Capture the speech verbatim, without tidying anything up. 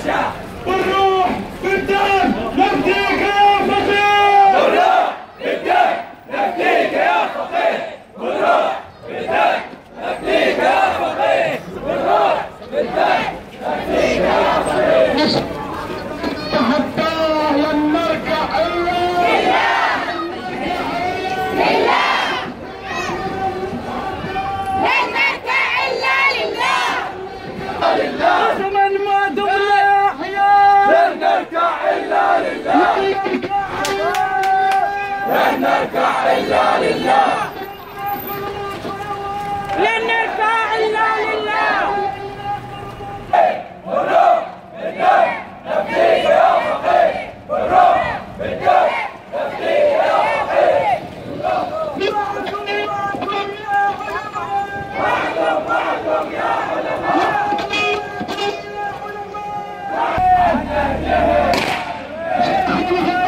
بالروح بالدم نفديك يا فقيه. بالروح بالدم نفديك يا فقيه. بالروح بالدم نفديك يا فقيه. بالروح بالدم نفديك يا فقيه. حتى لن نركع الا لله لله. لن نركع الا لله لله. زمن ما دمنا يا احياء لن نركع الا لله. لن نركع الا لله. لن نركع الا لله. بالروح بالدم نفديك يا فقيه. بالروح بالدم نفديك يا فقيه. معكم معكم يا علماء. يا علماء